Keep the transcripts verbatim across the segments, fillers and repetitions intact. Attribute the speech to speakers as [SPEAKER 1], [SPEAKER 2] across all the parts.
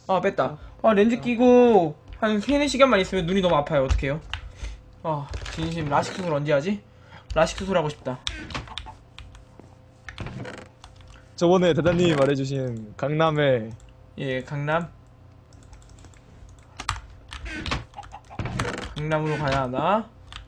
[SPEAKER 1] 아 뺐다. 아 렌즈 끼고 한 세네 시간만 있으면 눈이 너무 아파요. 어떡해요? 아 진심 라식 수술 언제 하지? 라식 수술 하고 싶다.
[SPEAKER 2] 저번에 대단님이 말해주신 강남에
[SPEAKER 1] 예, 강남. 강남으로 가야 하나?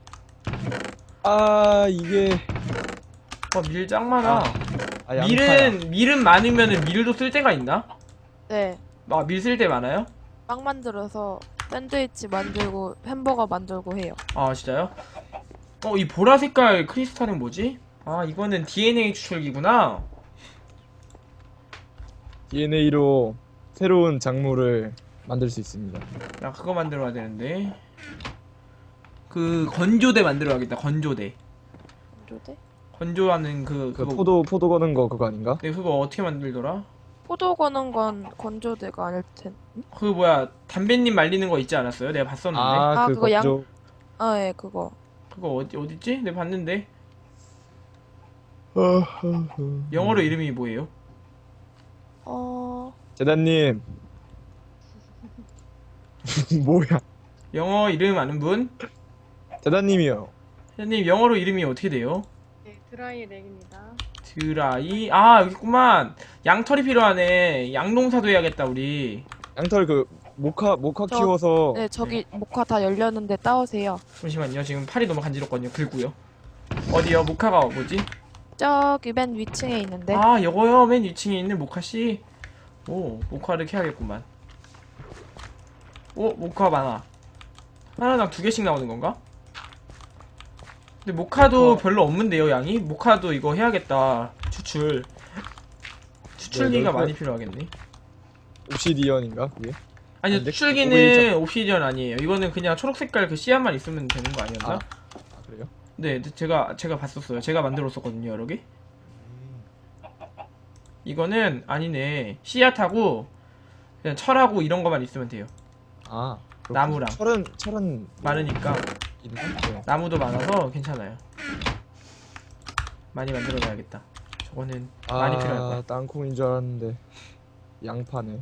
[SPEAKER 2] 아 이게
[SPEAKER 1] 어, 밀 짱 많아.
[SPEAKER 2] 아, 양파야.
[SPEAKER 1] 밀은 밀은 많으면은 밀도 쓸 때가 있나?
[SPEAKER 3] 네.
[SPEAKER 1] 아, 밀 쓸 때 많아요?
[SPEAKER 3] 빵 만들어서 샌드위치 만들고 햄버거 만들고 해요.
[SPEAKER 1] 아, 진짜요? 어, 이 보라 색깔 크리스탈은 뭐지? 아, 이거는 디엔에이 추출기구나.
[SPEAKER 2] 디엔에이로 새로운 작물을 만들 수 있습니다.
[SPEAKER 1] 나 그거 만들어야 되는데. 그 건조대 만들어야겠다. 건조대.
[SPEAKER 3] 건조대?
[SPEAKER 1] 건조하는 그
[SPEAKER 2] 그
[SPEAKER 1] 그거.
[SPEAKER 2] 포도 포도 거는 거 그거 아닌가?
[SPEAKER 1] 네, 그거 어떻게 만들더라?
[SPEAKER 3] 포도 거는 건 건조대가 아닐 텐.
[SPEAKER 1] 그 뭐야 담배님 말리는 거 있지 않았어요? 내가 봤었는데.
[SPEAKER 2] 아,
[SPEAKER 3] 아,
[SPEAKER 2] 그
[SPEAKER 3] 그거 양-
[SPEAKER 2] 건조.
[SPEAKER 3] 아, 예, 그거.
[SPEAKER 1] 그거 어디 어딨지? 내가 봤는데.
[SPEAKER 2] 어,
[SPEAKER 1] 영어로 이름이 뭐예요?
[SPEAKER 3] 어,
[SPEAKER 2] 재단님 뭐야?
[SPEAKER 1] 영어 이름 아는 분?
[SPEAKER 2] 재단님이요.
[SPEAKER 1] 선생님 영어로 이름이 어떻게 돼요?
[SPEAKER 4] 네, 드라이 렉입니다.
[SPEAKER 1] 드라이. 아 여기 있구만. 양털이 필요하네. 양농사도 해야겠다 우리.
[SPEAKER 2] 양털 그 모카 모카
[SPEAKER 3] 저-
[SPEAKER 2] 키워서
[SPEAKER 3] 네, 저기 모카 다 열렸는데 따오세요.
[SPEAKER 1] 잠시만요. 지금 팔이 너무 간지럽거든요. 긁고요. 어디요? 모카가 뭐지?
[SPEAKER 3] 저기 맨 위층에 있는데.
[SPEAKER 1] 아 요거요. 맨 위층에 있는 모카씨. 오 모카를 캐야겠구만. 오 모카 많아. 하나당 두 개씩 나오는 건가? 근데 모카도
[SPEAKER 2] 어.
[SPEAKER 1] 별로 없는데요 양이? 모카도 이거 해야겠다. 추출. 추출기가
[SPEAKER 2] 네,
[SPEAKER 1] 많이 필요하겠네.
[SPEAKER 2] 옵시디언인가 그게?
[SPEAKER 1] 아니요,
[SPEAKER 2] 근데
[SPEAKER 1] 추출기는 옵시디언 아니에요. 이거는 그냥 초록색깔 그 씨앗만 있으면 되는 거 아니었나?
[SPEAKER 2] 아, 아 그래요?
[SPEAKER 1] 네, 제가 제가 봤었어요. 제가 만들었었거든요, 여러 개. 이거는 아니네. 씨앗하고 그냥 철하고 이런 거만 있으면 돼요.
[SPEAKER 2] 아 그렇구나.
[SPEAKER 1] 나무랑.
[SPEAKER 2] 철은 철은
[SPEAKER 1] 많으니까
[SPEAKER 2] 있나? 네.
[SPEAKER 1] 나무도 많아서 괜찮아요. 많이 만들어놔야겠다. 저거는 많이 필요할 거야.
[SPEAKER 2] 아 땅콩인 줄 알았는데 양파네.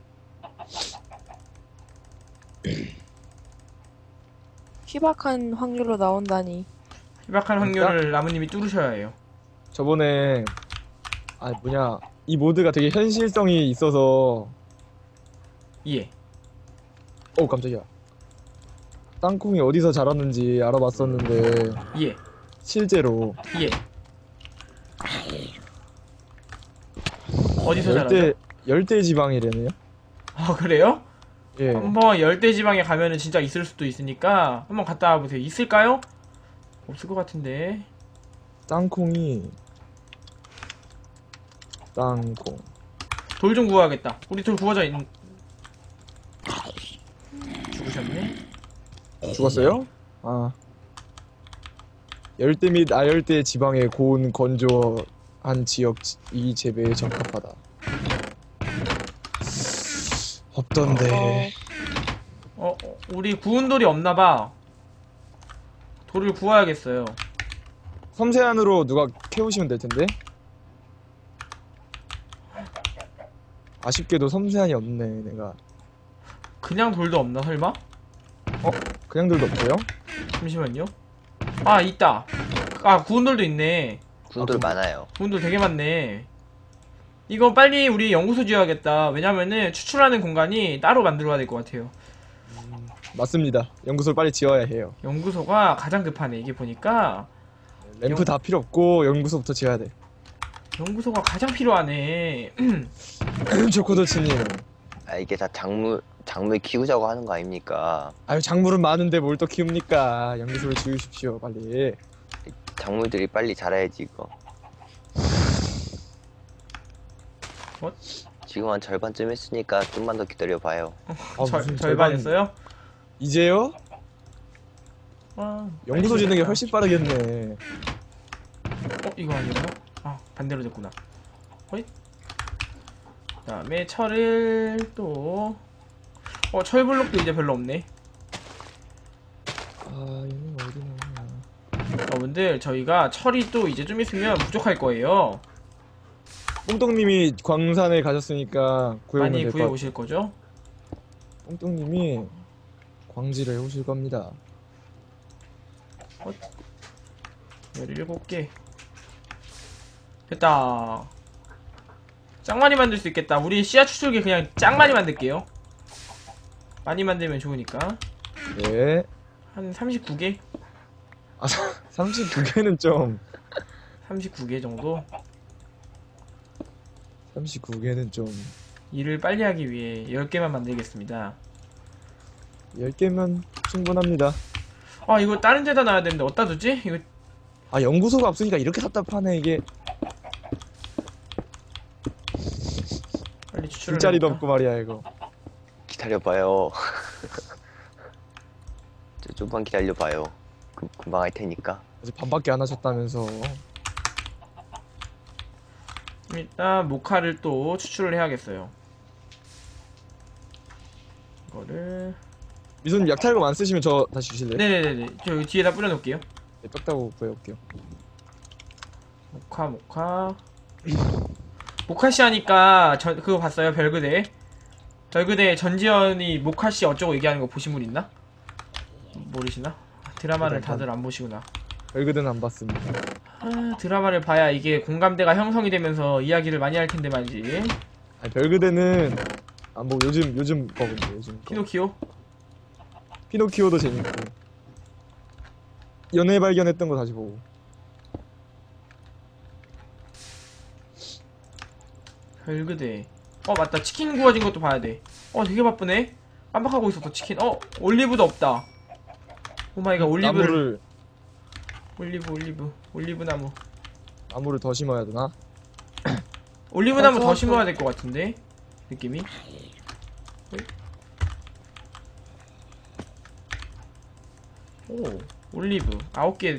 [SPEAKER 3] 희박한 확률로 나온다니.
[SPEAKER 1] 희박한 확률을 나무님이 뚫으셔야 해요.
[SPEAKER 2] 저번에 아 뭐냐 이 모드가 되게 현실성이 있어서
[SPEAKER 1] 예.
[SPEAKER 2] 어 깜짝이야. 땅콩이 어디서 자랐는지 알아봤었는데
[SPEAKER 1] 예.
[SPEAKER 2] 실제로
[SPEAKER 1] 예. 어디서 자라죠?
[SPEAKER 2] 열대 열대 지방이래네요.
[SPEAKER 1] 아, 그래요?
[SPEAKER 2] 예.
[SPEAKER 1] 한번 열대지방에 가면은 진짜 있을 수도 있으니까 한번 갔다 와보세요. 있을까요? 없을 것 같은데.
[SPEAKER 2] 땅콩이 땅콩.
[SPEAKER 1] 돌 좀 구워야겠다. 우리 돌 구워져 있... 죽으셨네?
[SPEAKER 2] 죽었어요? 아. 열대 및 아열대 지방의 고온 건조한 지역 이 재배에 적합하다. 없던데.
[SPEAKER 1] 어, 어, 우리 구운 돌이 없나봐. 돌을 구워야겠어요.
[SPEAKER 2] 섬세한으로 누가 캐우시면 될 텐데. 아쉽게도 섬세한이 없네, 내가.
[SPEAKER 1] 그냥 돌도 없나 설마?
[SPEAKER 2] 그냥 돌도 없어요?
[SPEAKER 1] 잠시만요. 아, 있다. 아, 구운 돌도 있네.
[SPEAKER 5] 군돌 많아요.
[SPEAKER 1] 구운 돌 되게 많네. 이거 빨리 우리 연구소 지어야겠다. 왜냐면은 추출하는 공간이 따로 만들어야 될 것 같아요.
[SPEAKER 2] 맞습니다. 연구소를 빨리 지어야 해요.
[SPEAKER 1] 연구소가 가장 급하네. 이게 보니까
[SPEAKER 2] 램프
[SPEAKER 1] 연-
[SPEAKER 2] 다 필요 없고 연구소부터 지어야 돼.
[SPEAKER 1] 연구소가 가장 필요하네.
[SPEAKER 2] 초코도치님.
[SPEAKER 5] 아 이게 다 작물 작물 키우자고 하는 거 아닙니까?
[SPEAKER 2] 아유 작물은 많은데 뭘 또 키웁니까? 연구소를 지으십시오 빨리.
[SPEAKER 5] 작물들이 빨리 자라야지 이거.
[SPEAKER 1] 뭐?
[SPEAKER 5] 지금 한 절반쯤 했으니까 좀만 더 기다려 봐요.
[SPEAKER 2] 아,
[SPEAKER 1] 절,
[SPEAKER 2] 무슨
[SPEAKER 1] 절반
[SPEAKER 2] 절반-
[SPEAKER 1] 했어요?
[SPEAKER 2] 이제요?
[SPEAKER 1] 아,
[SPEAKER 2] 연구소 짓는 게 훨씬 빠르겠네.
[SPEAKER 1] 어? 이거 아니었나? 아, 반대로 됐구나. 호잇. 그 다음에 철을 또 어, 철블록도 이제 별로 없네.
[SPEAKER 2] 아 얘는 어디 나오냐.
[SPEAKER 1] 여러분들 저희가 철이 또 이제 좀 있으면 부족할 거예요.
[SPEAKER 2] 뽕똥님이 광산에 가셨으니까 구해오면
[SPEAKER 1] 많이
[SPEAKER 2] 될 것
[SPEAKER 1] 구해
[SPEAKER 2] 같아.
[SPEAKER 1] 오실 거죠?
[SPEAKER 2] 뚱뚱님이 광질을 해오실 겁니다.
[SPEAKER 1] 열일곱 개 됐다. 짱 많이 만들 수 있겠다. 우리 씨앗 추출기 그냥 짱 많이 만들게요. 많이 만들면 좋으니까.
[SPEAKER 2] 네.
[SPEAKER 1] 한 삼십구 개?
[SPEAKER 2] 아, 삼십구 개는 좀.
[SPEAKER 1] 삼십구 개 정도?
[SPEAKER 2] 삼십구 개는 좀.
[SPEAKER 1] 일을 빨리 하기 위해 열 개만 만들겠습니다.
[SPEAKER 2] 열 개면 충분합니다.
[SPEAKER 1] 아 이거 다른 데다 놔야 되는데 어디다 두지? 이거
[SPEAKER 2] 아, 연구소가 없으니까 이렇게 답답하네, 이게.
[SPEAKER 1] 빨리 추출을
[SPEAKER 2] 술자리도
[SPEAKER 1] 해볼까?
[SPEAKER 2] 없고 말이야, 이거.
[SPEAKER 5] 기다려봐요. 저 좀만 기다려봐요. 금, 금방 할 테니까.
[SPEAKER 2] 아직 반밖에 안 하셨다면서.
[SPEAKER 1] 일단 모카를 또 추출을 해야겠어요. 이거를
[SPEAKER 2] 미소님 약탈금 안 쓰시면 저 다시 주실래요?
[SPEAKER 1] 네네네네 저 여기 뒤에다 뿌려놓을게요.
[SPEAKER 2] 네, 뼈다고 구해올게요.
[SPEAKER 1] 모카 모카 모카씨 하니까 저 그거 봤어요? 별그대 별그대 전지현이 모카씨 어쩌고 얘기하는 거 보신 분 있나? 모르시나? 드라마를 다들 안 보시구나.
[SPEAKER 2] 별그대는 안 봤습니다.
[SPEAKER 1] 아, 드라마를 봐야 이게 공감대가 형성이 되면서 이야기를 많이 할 텐데 말이지.
[SPEAKER 2] 아니, 별그대는 안 보고 요즘 요즘 거군요, 요즘 거.
[SPEAKER 1] 피노키오?
[SPEAKER 2] 피노키오도 재밌고. 연애 발견했던 거 다시 보고.
[SPEAKER 1] 별그대. 어 맞다, 치킨 구워진 것도 봐야 돼. 어 되게 바쁘네. 깜빡하고 있었어. 치킨. 어 올리브도 없다. 오마이갓. 올리브를
[SPEAKER 2] 나무를
[SPEAKER 1] 올리브 올리브 올리브 나무
[SPEAKER 2] 나무를 더 심어야 되나?
[SPEAKER 1] 올리브 나무 더
[SPEAKER 3] 맞아.
[SPEAKER 1] 심어야 될 것 같은데 느낌이. 오 올리브 아홉 개.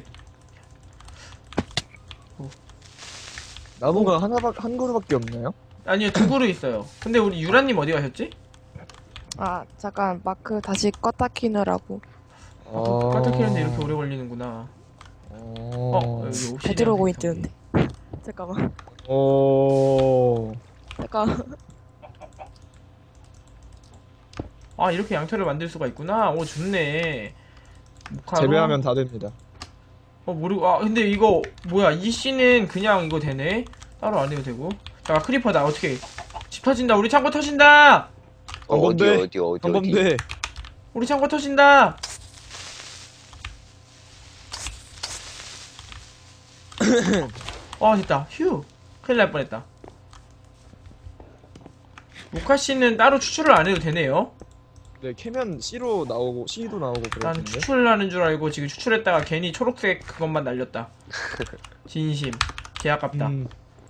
[SPEAKER 2] 나무가 하나밖 한 그루밖에 없나요?
[SPEAKER 1] 아니요 두 그루 있어요. 근데 우리 유라님 어디 가셨지?
[SPEAKER 3] 아 잠깐 마크 다시 껐다 키느라고.
[SPEAKER 2] 어.
[SPEAKER 1] 까딱히는데 이렇게 오래 걸리는구나. 어
[SPEAKER 2] 어.
[SPEAKER 1] 여기 옵시디안
[SPEAKER 3] 베드로고
[SPEAKER 1] 생성기.
[SPEAKER 3] 있는데. 잠깐만.
[SPEAKER 2] 어.
[SPEAKER 3] 잠깐.
[SPEAKER 1] 아 이렇게 양털을 만들 수가 있구나. 오 좋네. 모카로.
[SPEAKER 2] 재배하면 다 됩니다.
[SPEAKER 1] 어 모르고. 아 근데 이거 뭐야, 이 씨는 그냥 이거 되네. 따로 안 해도 되고. 자 크리퍼다. 어떻게 집 터진다. 우리 창고 터진다.
[SPEAKER 5] 어, 어디
[SPEAKER 2] 방범대.
[SPEAKER 5] 어디 어디 어디.
[SPEAKER 2] 방범대.
[SPEAKER 1] 우리 창고 터진다. 어 됐다. 휴 큰일 날 뻔했다. 모카씨는 따로 추출을 안 해도 되네요.
[SPEAKER 2] 네, 캐면 C로 나오고 C도 나오고
[SPEAKER 1] 난
[SPEAKER 2] 그러는데.
[SPEAKER 1] 추출하는 줄 알고 지금 추출했다가 괜히 초록색 그것만 날렸다. 진심 개 아깝다.
[SPEAKER 2] 음,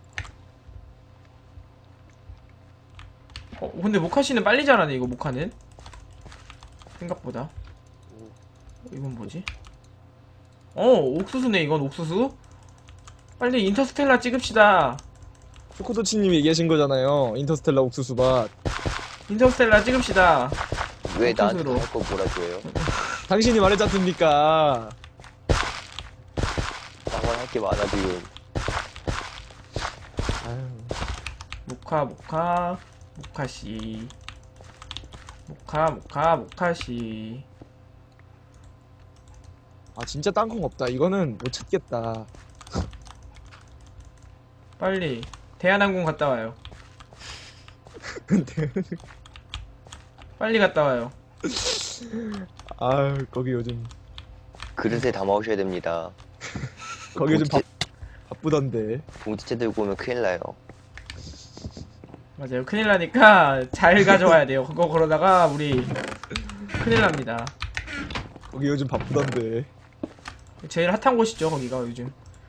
[SPEAKER 1] 어 근데 모카씨는 빨리 자라네. 이거 모카는 생각보다. 어, 이건 뭐지? 어 옥수수네. 이건 옥수수. 빨리 인터스텔라 찍읍시다.
[SPEAKER 2] 초코도치님이 얘기하신 거잖아요. 인터스텔라 옥수수밭.
[SPEAKER 1] 인터스텔라 찍읍시다.
[SPEAKER 5] 왜 나한테
[SPEAKER 1] 옥수수로.
[SPEAKER 5] 할 거 몰아줘요?
[SPEAKER 2] 당신이 말했지 않습니까?
[SPEAKER 5] 나만 할 게 많아 지금.
[SPEAKER 2] 아유,
[SPEAKER 1] 모카 모카 모카씨. 모카 모카 모카씨.
[SPEAKER 2] 아 진짜 땅콩 없다. 이거는 못 찾겠다.
[SPEAKER 1] 빨리 대한항공 갔다 와요.
[SPEAKER 2] 근데
[SPEAKER 1] 빨리 갔다 와요.
[SPEAKER 2] 아유 거기 요즘
[SPEAKER 5] 그릇에 담아오셔야 됩니다.
[SPEAKER 2] 거기 요즘 바,
[SPEAKER 5] 봉투째,
[SPEAKER 2] 바쁘던데.
[SPEAKER 5] 봉투째 들고 오면 큰일 나요.
[SPEAKER 1] 맞아요. 큰일 나니까 잘 가져와야 돼요. 그거 그러다가 우리 큰일 납니다.
[SPEAKER 2] 거기 요즘 바쁘던데.
[SPEAKER 1] 제일 핫한 곳이죠 거기가 요즘.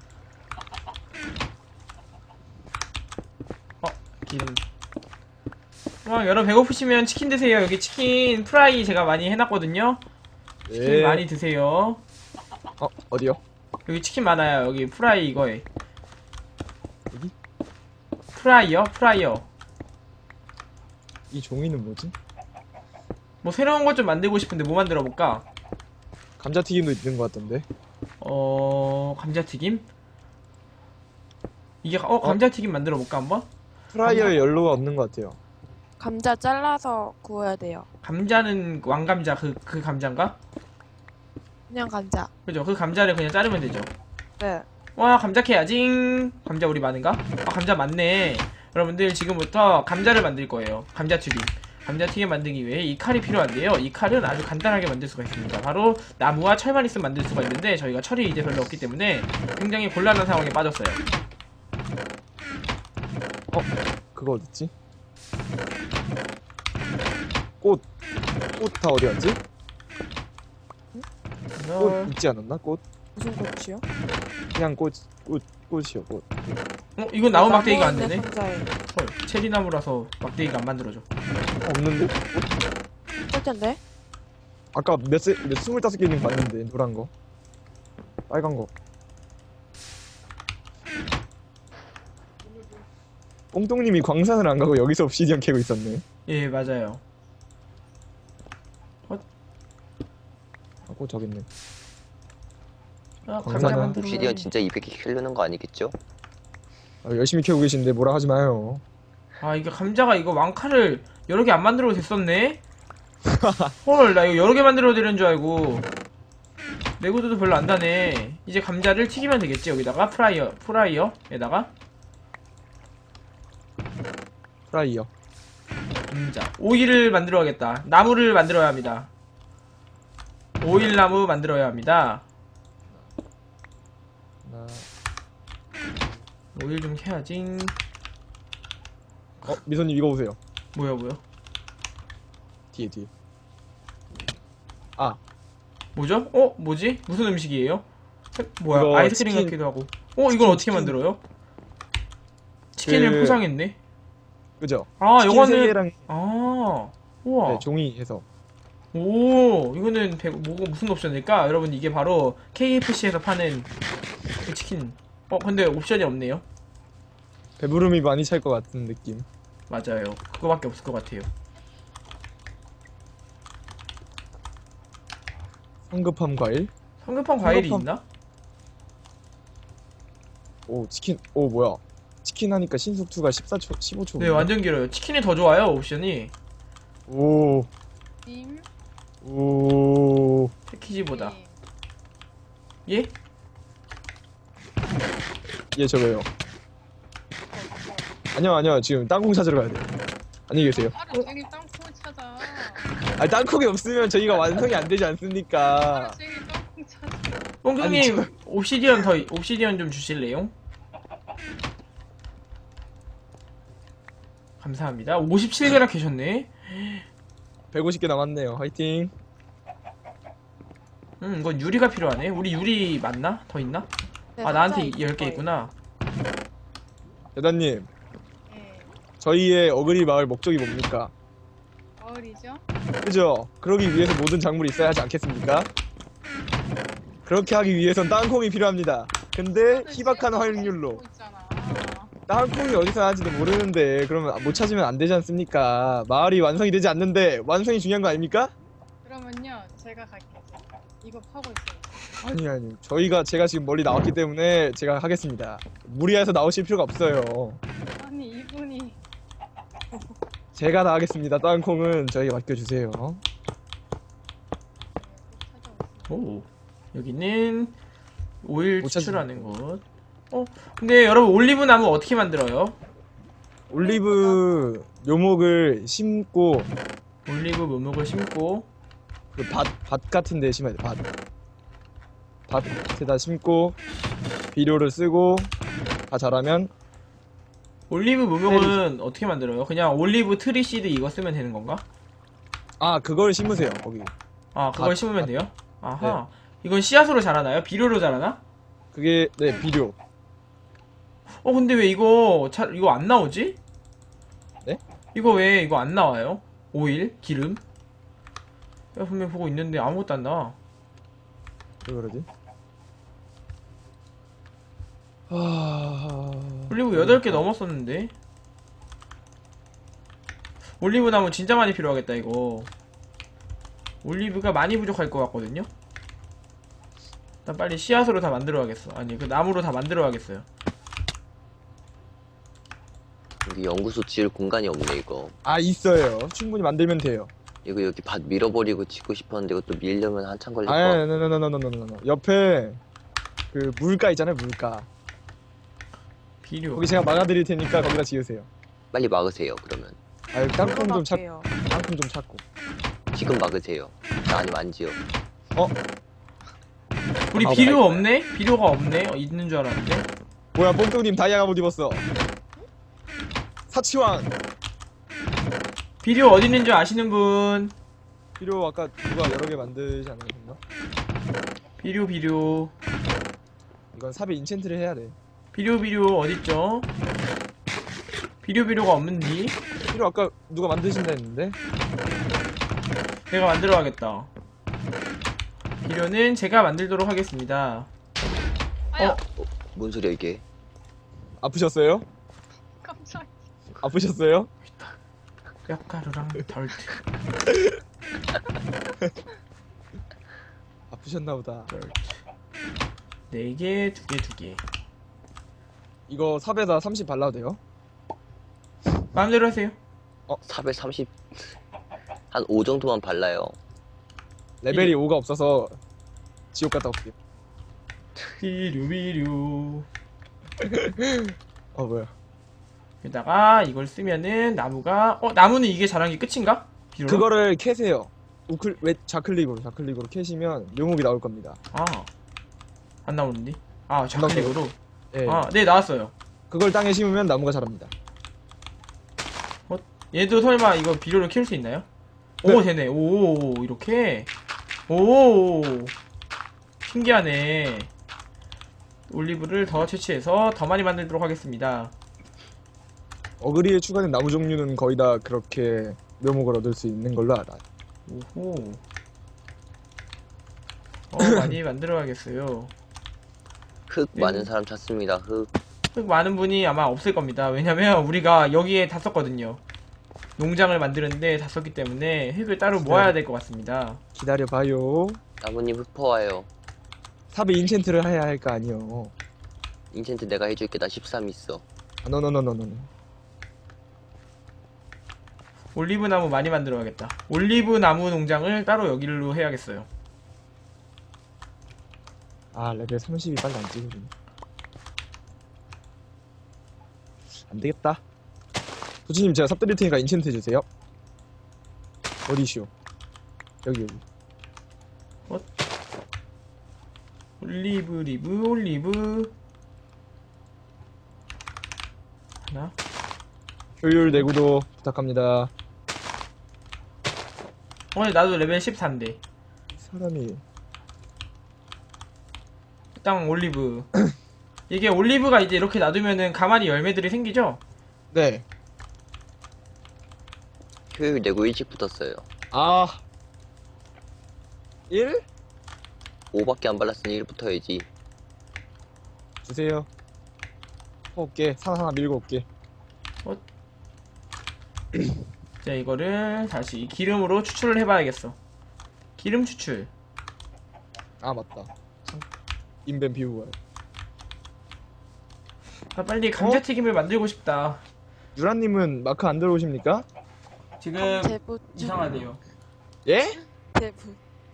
[SPEAKER 1] 어 기름. 어 여러분 배고프시면 치킨 드세요. 여기 치킨 프라이 제가 많이 해놨거든요. 치킨
[SPEAKER 2] 네.
[SPEAKER 1] 많이 드세요.
[SPEAKER 2] 어 어디요?
[SPEAKER 1] 여기 치킨 많아요. 여기 프라이 이거에.
[SPEAKER 2] 여기?
[SPEAKER 1] 프라이어? 프라이어.
[SPEAKER 2] 이 종이는 뭐지?
[SPEAKER 1] 뭐 새로운 것 좀 만들고 싶은데 뭐 만들어 볼까?
[SPEAKER 2] 감자튀김도 있는 것 같던데.
[SPEAKER 1] 어 감자튀김? 이게 어 감자튀김 만들어 볼까 한번?
[SPEAKER 2] 프라이어에 연료가 없는 것 같아요.
[SPEAKER 3] 감자 잘라서 구워야 돼요.
[SPEAKER 1] 감자는 왕감자 그, 그 감자인가?
[SPEAKER 3] 그냥 감자.
[SPEAKER 1] 그죠? 그 감자를 그냥 자르면 되죠.
[SPEAKER 3] 네.
[SPEAKER 1] 와 감자 캐야지. 감자 우리 많은가? 아 감자 많네. 여러분들 지금부터 감자를 만들 거예요. 감자튀김. 감자튀김 만들기 위해 이 칼이 필요한데요. 이 칼은 아주 간단하게 만들 수가 있습니다. 바로 나무와 철만 있으면 만들 수가 있는데 저희가 철이 이제 별로 없기 때문에 굉장히 곤란한 상황에 빠졌어요.
[SPEAKER 2] 그거 어딨지? 꽃. 꽃 다 어디 갔지? 꽃
[SPEAKER 1] 어,
[SPEAKER 2] 있지 않았나? 꽃?
[SPEAKER 3] 무슨 꽃이요?
[SPEAKER 2] 그냥 꽃, 꽃, 꽃이요, 꽃.
[SPEAKER 1] 어 이건 나무 막대기가 안 되네.
[SPEAKER 3] 상자에
[SPEAKER 1] 헐 체리나무라서 막대기가 안 만들어져.
[SPEAKER 2] 없는데?
[SPEAKER 3] 할 텐데.
[SPEAKER 2] 아까 몇 세, 몇 스물다섯 개 있는 거 봤는데, 노란 거. 빨간 거. 뽕똥님이 광산을 안 가고 여기서 옵시디언 캐고 있었네.
[SPEAKER 1] 예 맞아요.
[SPEAKER 2] 아, 꽃 저기 있네.
[SPEAKER 1] 아,
[SPEAKER 2] 광산은
[SPEAKER 1] 감자 만들어.
[SPEAKER 5] 옵시디언 진짜 이백 개 키우는 거 아니겠죠?
[SPEAKER 2] 아, 열심히 캐고 계신데 뭐라 하지 마요.
[SPEAKER 1] 아 이게 감자가 이거 왕칼을 여러 개 안 만들어도 됐었네? 헐 나 이거 여러 개 만들어야 되는 줄 알고 내구도도 별로 안 나네. 이제 감자를 튀기면 되겠지. 여기다가 프라이어 프라이어에다가
[SPEAKER 2] 프라이어.
[SPEAKER 1] 감자 오일을 만들어야겠다. 나무를 만들어야 합니다. 오일 나무 만들어야 합니다.
[SPEAKER 2] 나...
[SPEAKER 1] 오일 좀 캐야지.
[SPEAKER 2] 어, 미소님 이거 보세요.
[SPEAKER 1] 뭐야 뭐야
[SPEAKER 2] 뒤에, 뒤에. 아,
[SPEAKER 1] 뭐죠? 어? 뭐지? 무슨 음식이에요? 세- 뭐야
[SPEAKER 2] 이거
[SPEAKER 1] 아이스크림
[SPEAKER 2] 치킨-
[SPEAKER 1] 같기도 하고. 어 이걸
[SPEAKER 2] 치킨,
[SPEAKER 1] 어떻게
[SPEAKER 2] 치킨.
[SPEAKER 1] 만들어요? 치킨을
[SPEAKER 2] 그-
[SPEAKER 1] 포장했네.
[SPEAKER 2] 그죠?
[SPEAKER 1] 아
[SPEAKER 2] 치킨 세
[SPEAKER 1] 요거는
[SPEAKER 2] 개랑
[SPEAKER 1] 아 우와
[SPEAKER 2] 네, 종이 해서.
[SPEAKER 1] 오 이거는 배, 뭐, 무슨 옵션일까? 여러분 이게 바로 케이에프씨에서 파는 그 치킨. 어 근데 옵션이 없네요.
[SPEAKER 2] 배부름이 많이 찰 것 같은 느낌.
[SPEAKER 1] 맞아요 그거밖에 없을 것 같아요.
[SPEAKER 2] 성급함 과일.
[SPEAKER 1] 성급한 과일이
[SPEAKER 2] 성급한-
[SPEAKER 1] 있나?
[SPEAKER 2] 오, 치킨. 오, 뭐야. 치킨 하니까 신속투가 십사 초, 십오 초.
[SPEAKER 1] 네 완전 길어요. 치킨이 더 좋아요 옵션이
[SPEAKER 2] 오,
[SPEAKER 4] 님.
[SPEAKER 2] 오.
[SPEAKER 1] 패키지보다.
[SPEAKER 4] 님.
[SPEAKER 1] 예?
[SPEAKER 2] 예, 저거요. 아니요, 아니요. 지금 땅콩 찾으러 가야 돼요. 안녕히 계세요.
[SPEAKER 4] 하루 종일 땅콩을 찾아.
[SPEAKER 2] 아, 땅콩이 없으면 저희가 완성이 안 되지 않습니까?
[SPEAKER 4] 하루 종일 땅콩 찾아.
[SPEAKER 2] 아니,
[SPEAKER 1] 뽕크님
[SPEAKER 2] 지금-
[SPEAKER 1] 옵시디언 더 옵시디언 좀 주실래요? 감사합니다. 오십칠 개나 계셨네.
[SPEAKER 2] 백오십 개 남았네요. 화이팅.
[SPEAKER 1] 음 이건 유리가 필요하네. 우리 유리 맞나? 더 있나?
[SPEAKER 3] 네,
[SPEAKER 1] 아 나한테
[SPEAKER 3] 상자에
[SPEAKER 1] 열 개
[SPEAKER 3] 있을
[SPEAKER 1] 있구나.
[SPEAKER 2] 대단님,
[SPEAKER 4] 예.
[SPEAKER 2] 저희의 어그리 마을 목적이 뭡니까?
[SPEAKER 4] 가을이죠?
[SPEAKER 2] 그죠? 그러기 위해서 모든 작물이 있어야 하지 않겠습니까? 그렇게 하기 위해선 땅콩이 필요합니다. 근데 희박한 확률로
[SPEAKER 4] 먹고 있잖아.
[SPEAKER 2] 땅콩이 어디서 나는지도 모르는데 그러면 못 찾으면 안 되지 않습니까? 마을이 완성이 되지 않는데 완성이 중요한 거 아닙니까?
[SPEAKER 4] 그러면요, 제가 갈게요. 이거 파고 있어요.
[SPEAKER 2] 아니 아니 저희가 제가 지금 멀리 나왔기 때문에 제가 하겠습니다. 무리해서 나오실 필요가 없어요.
[SPEAKER 4] 아니 이분이
[SPEAKER 2] 제가 다 하겠습니다. 땅콩은 저희가 맡겨주세요.
[SPEAKER 4] 꼭 찾아오세요.
[SPEAKER 1] 오 여기는 오일
[SPEAKER 2] 못
[SPEAKER 1] 추출하는 곳. 어 근데 여러분 올리브 나무 어떻게 만들어요?
[SPEAKER 2] 올리브 묘목을 심고
[SPEAKER 1] 올리브 묘목을 심고
[SPEAKER 2] 그 밭, 밭 같은 데 심어야 돼. 밭. 밭에다 심고 비료를 쓰고 다 자라면
[SPEAKER 1] 올리브 묘목은 어떻게 만들어요? 그냥 올리브 트리 씨드 이거 쓰면 되는 건가?
[SPEAKER 2] 아 그걸 심으세요. 거기.
[SPEAKER 1] 아 그걸
[SPEAKER 2] 밭,
[SPEAKER 1] 심으면
[SPEAKER 2] 밭.
[SPEAKER 1] 돼요? 아하 이건 씨앗으로 자라나요? 비료로 자라나?
[SPEAKER 2] 그게 네 비료.
[SPEAKER 1] 어 근데 왜 이거 잘 이거 안 나오지?
[SPEAKER 2] 네?
[SPEAKER 1] 이거 왜 이거 안 나와요? 오일, 기름? 내가 분명히 보고 있는데 아무것도 안 나와.
[SPEAKER 2] 왜 그러지? 아...
[SPEAKER 1] 올리브 여덟 개 넘었었는데. 올리브 나무 진짜 많이 필요하겠다 이거. 올리브가 많이 부족할 것 같거든요. 일단 빨리 씨앗으로 다 만들어야겠어. 아니 그 나무로 다 만들어야겠어요.
[SPEAKER 5] 여기 연구소 지을 공간이 없네 이거.
[SPEAKER 2] 아 있어요. 충분히 만들면 돼요.
[SPEAKER 5] 이거 여기 밭 밀어버리고 짓고 싶었는데 이것도 밀려면 한참 걸릴 거.
[SPEAKER 2] 아니 노노노노노노노 옆에 그 물가 있잖아요 물가.
[SPEAKER 1] 필요.
[SPEAKER 2] 거기 제가 막아드릴 테니까 거기다 지으세요.
[SPEAKER 5] 빨리 막으세요 그러면.
[SPEAKER 2] 아유 땅콩 좀 찾,
[SPEAKER 3] 들어갈게요.
[SPEAKER 2] 땅콩 좀 찾고.
[SPEAKER 5] 지금 막으세요. 나 아니면 안 지어.
[SPEAKER 1] 우리
[SPEAKER 2] 아,
[SPEAKER 1] 비료 없네? 비료가 없네? 어, 있는 줄 알았는데.
[SPEAKER 2] 뭐야 뽕똥님 다이아가 못 입었어. 사치왕.
[SPEAKER 1] 비료 어디 있는 줄 아시는 분?
[SPEAKER 2] 필요 아까 누가 여러 개 만들지 않았나?
[SPEAKER 1] 비료 비료.
[SPEAKER 2] 이건 삽에 인챈트를 해야 돼.
[SPEAKER 1] 비료 비료 어딨죠? 비료 비료가 없는디?
[SPEAKER 2] 필요 아까 누가 만드신다 했는데?
[SPEAKER 1] 제가 만들어 가겠다. 비료는 제가 만들도록 하겠습니다.
[SPEAKER 4] 아야!
[SPEAKER 1] 어?
[SPEAKER 5] 뭔 소리야 이게?
[SPEAKER 2] 아프셨어요?
[SPEAKER 4] 깜짝.
[SPEAKER 2] 아프셨어요?
[SPEAKER 1] 뼈가루랑 덜트.
[SPEAKER 2] 아프셨나보다.
[SPEAKER 1] 덜트. 네 개, 두 개, 두 개.
[SPEAKER 2] 이거 삽에다 삼십 발라도 돼요?
[SPEAKER 1] 마음대로 하세요.
[SPEAKER 5] 사백삼십 한 오 정도만 발라요.
[SPEAKER 2] 레벨이 오가 없어서 지옥 갔다 올게요.
[SPEAKER 1] 비료 비료.
[SPEAKER 2] 어 뭐야?
[SPEAKER 1] 여기다가 이걸 쓰면은 나무가 어 나무는 이게 자란 게 끝인가? 비료로?
[SPEAKER 2] 그거를 캐세요. 우클 왜 좌클릭으로 좌클릭으로 캐시면 묘목이 나올 겁니다.
[SPEAKER 1] 아안 나오는데? 아 좌클릭으로?
[SPEAKER 2] 예.
[SPEAKER 1] 아 네 나왔어요.
[SPEAKER 2] 그걸 땅에 심으면 나무가 자랍니다.
[SPEAKER 1] 얘도 설마 이거 비료로 키울 수 있나요?
[SPEAKER 2] 네.
[SPEAKER 1] 오 되네. 오 이렇게. 오 신기하네. 올리브를 더 채취해서 더 많이 만들도록 하겠습니다.
[SPEAKER 2] 어그리에 추가된 나무 종류는 거의 다 그렇게 묘목을 얻을 수 있는 걸로 알아요.
[SPEAKER 1] 오호. 어 많이 만들어야겠어요.
[SPEAKER 5] 흙
[SPEAKER 1] 네.
[SPEAKER 5] 많은 사람 찾습니다. 흙.
[SPEAKER 1] 흙 많은 분이 아마 없을 겁니다. 왜냐면 우리가 여기에 다 썼거든요. 농장을 만드는데 다 썼기 때문에 흙을 따로 모아야 될 것 같습니다.
[SPEAKER 2] 기다려봐요.
[SPEAKER 5] 나무님 흙 퍼와요.
[SPEAKER 2] 삽에 인챈트를 해야 할 거 아니요.
[SPEAKER 5] 인챈트 내가 해줄게. 나 십삼 있어.
[SPEAKER 2] 아, 노노노노노.
[SPEAKER 1] 올리브 나무 많이 만들어야겠다. 올리브 나무 농장을 따로 여기로 해야겠어요.
[SPEAKER 2] 아 레벨 삼십이 빨리 안 찍어주네. 안 되겠다. 도치님 제가 삽 드릴 테니까 인챈트 해주세요. 어디시오? 여기 여기.
[SPEAKER 1] 올리브 리브 올리브 하나.
[SPEAKER 2] 효율 내구도 부탁합니다.
[SPEAKER 1] 오늘 나도 레벨 십사인데
[SPEAKER 2] 사람이
[SPEAKER 1] 일단 올리브. 이게 올리브가 이제 이렇게 놔두면은 가만히 열매들이 생기죠?
[SPEAKER 2] 네.
[SPEAKER 5] 효율 내고 일찍 붙었어요.
[SPEAKER 2] 아 일?
[SPEAKER 5] 오밖에 안 발랐으니 일 붙어야지.
[SPEAKER 2] 주세요. 올게. 산 하나 밀고 올게.
[SPEAKER 1] 자 이거를 다시 기름으로 추출을 해봐야겠어. 기름 추출.
[SPEAKER 2] 아 맞다. 인벤 비우고 와요.
[SPEAKER 1] 아, 빨리 감자튀김을 만들고 싶다.
[SPEAKER 2] 유라님은 마크 안 들어오십니까?
[SPEAKER 1] 지금
[SPEAKER 3] 제부
[SPEAKER 1] 이상하대요.
[SPEAKER 2] 예?
[SPEAKER 3] 제부.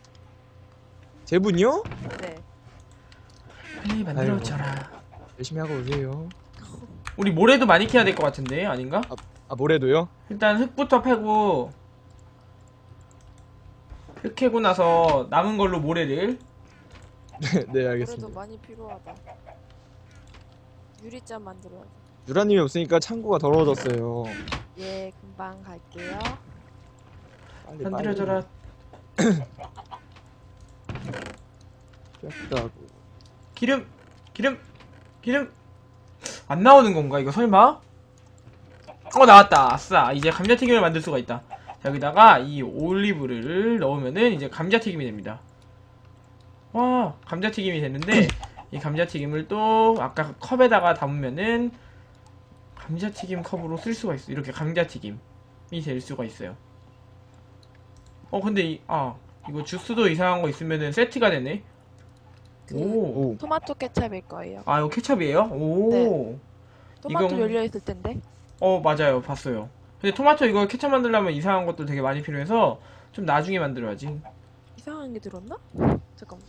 [SPEAKER 2] 제분이요?
[SPEAKER 3] 네.
[SPEAKER 1] 빨리 만들어줘라.
[SPEAKER 2] 열심히 하고 오세요.
[SPEAKER 1] 우리 모래도 많이 캐야 될 것 같은데 아닌가?
[SPEAKER 2] 아 모래도요?
[SPEAKER 1] 일단 흙부터 패고 흙 캐고 나서 남은 걸로 모래를.
[SPEAKER 2] 네
[SPEAKER 3] 그래도
[SPEAKER 2] 알겠습니다.
[SPEAKER 3] 많이 필요하다. 유리잔 만들어야 돼.
[SPEAKER 2] 유라님이 없으니까 창고가 더러워졌어요.
[SPEAKER 3] 예, 금방 갈게요.
[SPEAKER 2] 빨리
[SPEAKER 1] 만들어줘라.
[SPEAKER 2] 뺐다고.
[SPEAKER 1] 기름 기름 기름 안 나오는 건가 이거 설마? 어 나왔다. 아싸 이제 감자튀김을 만들 수가 있다. 자, 여기다가 이 올리브를 넣으면은 이제 감자튀김이 됩니다. 와 감자튀김이 됐는데 이 감자튀김을 또 아까 컵에다가 담으면은 감자튀김 컵으로 쓸 수가 있어. 이렇게 감자튀김이 될 수가 있어요. 어 근데 이, 아 이거 주스도 이상한 거 있으면은 세트가 되네.
[SPEAKER 3] 그
[SPEAKER 1] 오.
[SPEAKER 2] 오.
[SPEAKER 3] 토마토 케찹일 거예요.
[SPEAKER 1] 아 이거 케첩이에요? 오.
[SPEAKER 3] 네. 토마토
[SPEAKER 1] 이건-
[SPEAKER 3] 열려 있을 텐데.
[SPEAKER 1] 어 맞아요 봤어요. 근데 토마토 이거 케첩 만들려면 이상한 것도 되게 많이 필요해서 좀 나중에 만들어야지.
[SPEAKER 3] 이상한 게 들었나? 잠깐만.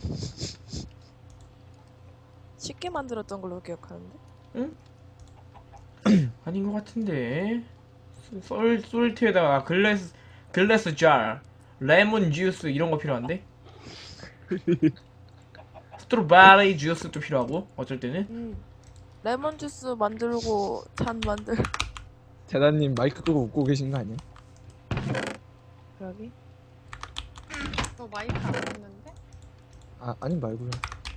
[SPEAKER 3] 쉽게 만들었던 걸로 기억하는데.
[SPEAKER 1] 아닌 것 같은데. 솔, 솔트에다가 글래스 글래스 jar, 레몬 주스 이런 거 필요한데. 스트로베리 주스도 필요하고 어쩔 때는.
[SPEAKER 3] 음. 레몬 주스 만들고 잔 만들.
[SPEAKER 2] 대단님 마이크 끄고 웃고 계신 거 아니야?
[SPEAKER 3] 여기.
[SPEAKER 4] 너 마이크 안 했는데?
[SPEAKER 2] 아 아니 말고요.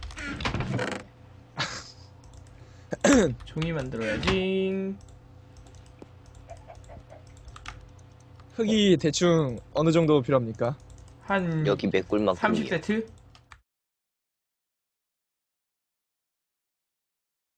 [SPEAKER 1] 종이 만들어야지.
[SPEAKER 2] 흙이 대충 어느 정도 필요합니까?
[SPEAKER 1] 한
[SPEAKER 5] 여기 메꿀 만큼이요.
[SPEAKER 1] 삼십 세트?